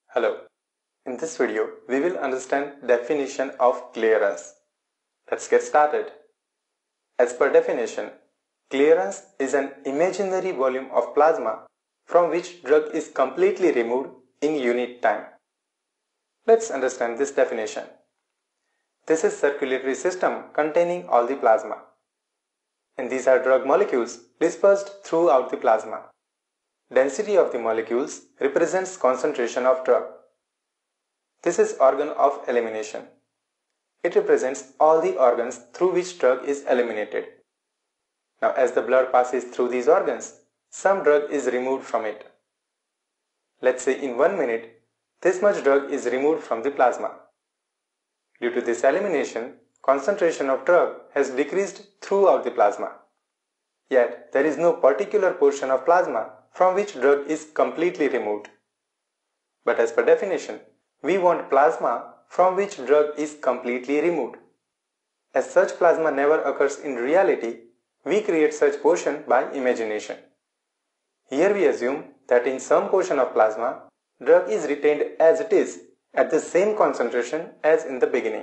Hello. In this video, we will understand definition of clearance. Let's get started. As per definition, clearance is an imaginary volume of plasma from which drug is completely removed in unit time. Let's understand this definition. This is circulatory system containing all the plasma. And these are drug molecules dispersed throughout the plasma. Density of the molecules represents concentration of drug. This is organ of elimination. It represents all the organs through which drug is eliminated. Now, as the blood passes through these organs, some drug is removed from it. Let's say in 1 minute, this much drug is removed from the plasma. Due to this elimination, concentration of drug has decreased throughout the plasma. Yet, there is no particular portion of plasma from which drug is completely removed. But as per definition, we want plasma from which drug is completely removed. As such plasma never occurs in reality, we create such portion by imagination. Here we assume that in some portion of plasma, drug is retained as it is at the same concentration as in the beginning.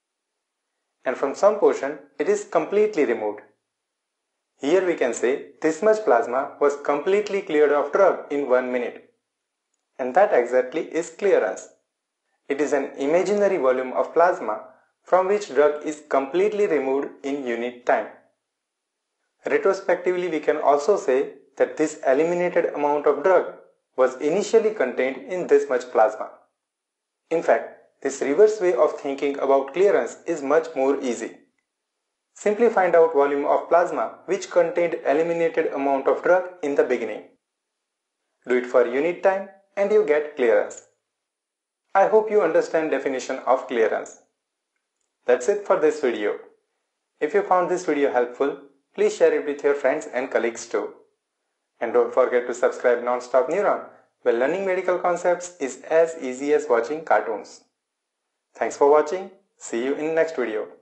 And from some portion, it is completely removed. Here we can say this much plasma was completely cleared of drug in 1 minute. And that exactly is clearance. It is an imaginary volume of plasma from which drug is completely removed in unit time. Retrospectively, we can also say that this eliminated amount of drug was initially contained in this much plasma. In fact, this reverse way of thinking about clearance is much more easy. Simply find out volume of plasma which contained eliminated amount of drug in the beginning. Do it for unit time and you get clearance. I hope you understand definition of clearance. That's it for this video. If you found this video helpful, please share it with your friends and colleagues too. And don't forget to subscribe Nonstop Neuron, where learning medical concepts is as easy as watching cartoons. Thanks for watching. See you in next video.